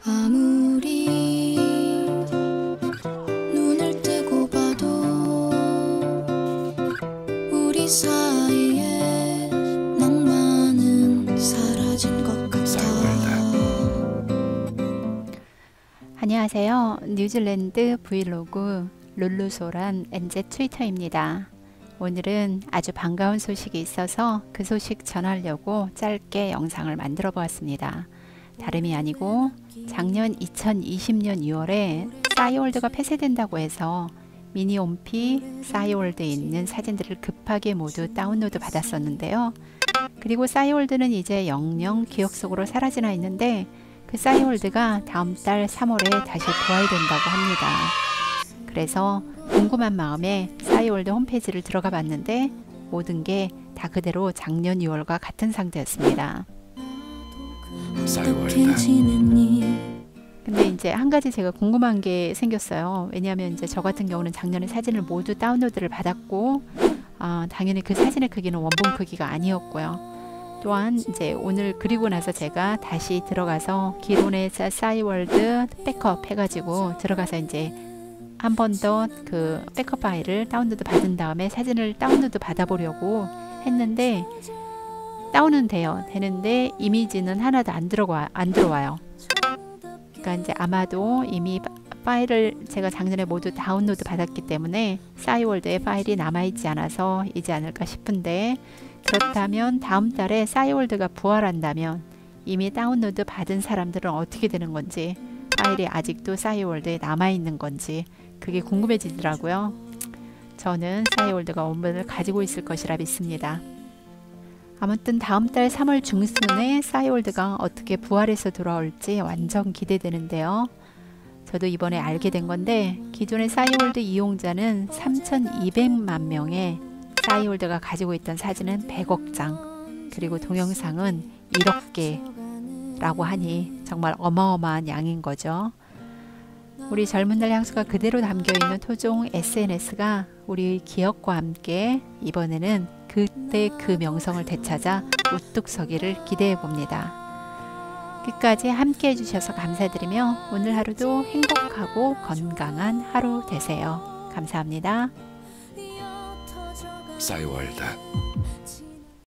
아무리 눈을 뜨고 봐도 우리 사이에 낭만은 사라진 것 같아. 안녕하세요. 뉴질랜드 브이로그 룰루소란 NZ 트위터입니다. 오늘은 아주 반가운 소식이 있어서 그 소식 전하려고 짧게 영상을 만들어 보았습니다. 다름이 아니고 작년 2020년 2월에 싸이월드가 폐쇄된다고 해서 미니홈피 싸이월드에 있는 사진들을 급하게 모두 다운로드 받았었는데요. 그리고 싸이월드는 이제 영영 기억 속으로 사라지나 있는데 그 싸이월드가 다음 달 3월에 다시 부활된다고 합니다. 그래서 궁금한 마음에 싸이월드 홈페이지를 들어가 봤는데 모든 게 다 그대로 작년 2월과 같은 상태였습니다. 근데 이제 한 가지 제가 궁금한 게 생겼어요. 왜냐하면 이제 저 같은 경우는 작년에 사진을 모두 다운로드를 받았고 당연히 그 사진의 크기는 원본 크기가 아니었고요. 또한 이제 오늘 그리고 나서 제가 다시 들어가서 기존의 싸이월드 백업 해가지고 들어가서 이제 한 번 더 그 백업 파일을 다운로드 받은 다음에 사진을 다운로드 받아보려고 했는데 다운은 되는데 이미지는 하나도 안 들어와요. 그러니까 이제 아마도 이미 파일을 제가 작년에 모두 다운로드 받았기 때문에 싸이월드에 파일이 남아있지 않아서 이지 않을까 싶은데, 그렇다면 다음 달에 싸이월드가 부활한다면 이미 다운로드 받은 사람들은 어떻게 되는 건지, 파일이 아직도 싸이월드에 남아있는 건지 그게 궁금해지더라고요. 저는 싸이월드가 원본을 가지고 있을 것이라 믿습니다. 아무튼 다음 달 3월 중순에 싸이월드가 어떻게 부활해서 돌아올지 완전 기대되는데요. 저도 이번에 알게 된 건데 기존의 싸이월드 이용자는 3,200만 명에 싸이월드가 가지고 있던 사진은 100억 장, 그리고 동영상은 1억 개라고 하니 정말 어마어마한 양인 거죠. 우리 젊은들 향수가 그대로 담겨있는 토종 SNS가 우리의 기억과 함께 이번에는 그때 그 명성을 되찾아 우뚝 서기를 기대해 봅니다. 끝까지 함께 해주셔서 감사드리며 오늘 하루도 행복하고 건강한 하루 되세요. 감사합니다. 싸이월드.